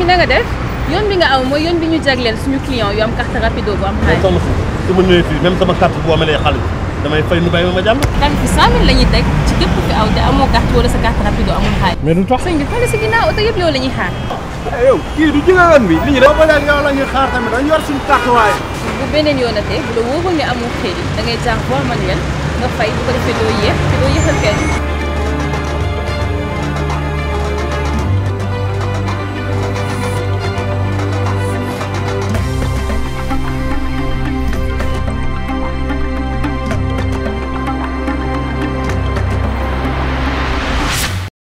na nga def yoon bi nga aw mooy yoon bi ñu jagleel suñu client yu am carte rapido bu am xaalis. soxna si su ma ñëwee fii même sama carte bu amalee xaalis damay fay nu bàyyi ma jàll. tarif bi 100 000 la ñuy teg ci képp ku fi aw te amoo carte wala sa carte rapido amul xaalis. mais du tax sëñ bi xoolal si ginnaaw oto yëpp yow la ñuy xaar. yow kii du jëngalan bi li ñu def ba léegi yow la ñuy xaar tamit dañu yor suñu carte waaye. bu beneen yoonatee bu la wóorul ne amul crédit da ngay jaar voie manuel nga fay bu ko defee doo yéex te doo yéexal kenn.